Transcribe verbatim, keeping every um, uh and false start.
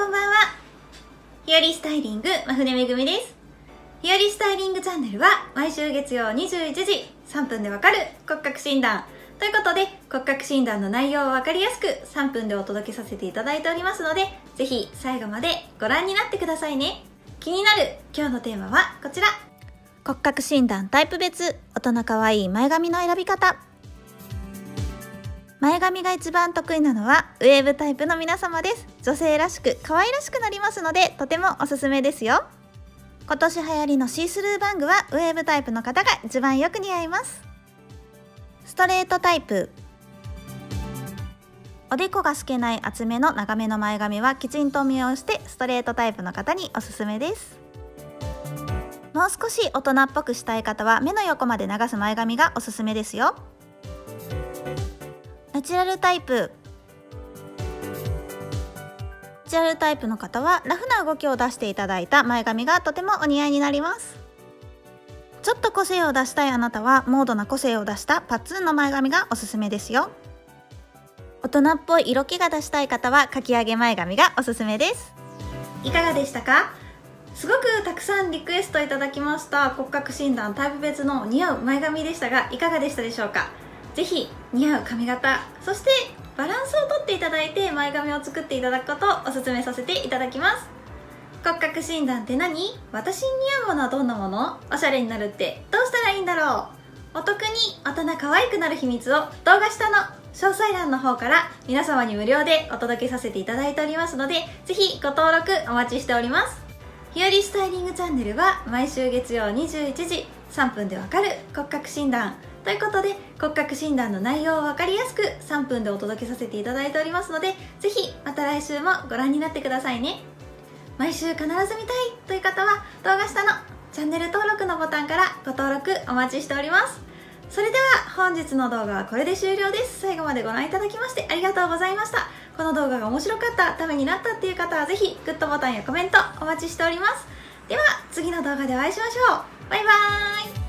こんばんは。日和スタイリング真船めぐみです。日和スタイリングチャンネルは毎週月曜にじゅういちじさんぷんでわかる骨格診断ということで、骨格診断の内容をわかりやすくさんぷんでお届けさせていただいておりますので、ぜひ最後までご覧になってくださいね。気になる今日のテーマはこちら。骨格診断タイプ別大人かわいい前髪の選び方。前髪が一番得意なのはウェーブタイプの皆様です。女性らしく可愛らしくなりますので、とてもおすすめですよ。今年流行りのシースルーバングはウェーブタイプの方が一番よく似合います。ストレートタイプ。おでこが透けない厚めの長めの前髪はきちんと見直してストレートタイプの方におすすめです。もう少し大人っぽくしたい方は目の横まで流す前髪がおすすめですよ。ナチュラルタイプ。ナチュラルタイプの方はラフな動きを出していただいた前髪がとてもお似合いになります。ちょっと個性を出したいあなたはモードな個性を出したパッツンの前髪がおすすめですよ。大人っぽい色気が出したい方はかき上げ前髪がおすすめです。いかがでしたか？すごくたくさんリクエストいただきました骨格診断タイプ別の似合う前髪でしたが、いかがでしたでしょうか？ぜひ似合う髪型、そしてバランスをとっていただいて前髪を作っていただくことをお勧めさせていただきます。骨格診断って何？私に似合うものはどんなもの？おしゃれになるってどうしたらいいんだろう？お得に大人可愛くなる秘密を動画下の詳細欄の方から皆様に無料でお届けさせていただいておりますので、ぜひご登録お待ちしております。日和スタイリングチャンネルは毎週月曜にじゅういちじさんぷんでわかる骨格診断ということで、骨格診断の内容を分かりやすくさんぷんでお届けさせていただいておりますので、ぜひまた来週もご覧になってくださいね。毎週必ず見たいという方は動画下のチャンネル登録のボタンからご登録お待ちしております。それでは本日の動画はこれで終了です。最後までご覧いただきましてありがとうございました。この動画が面白かった、ためになったっていう方はぜひグッドボタンやコメントお待ちしております。では次の動画でお会いしましょう。バイバーイ。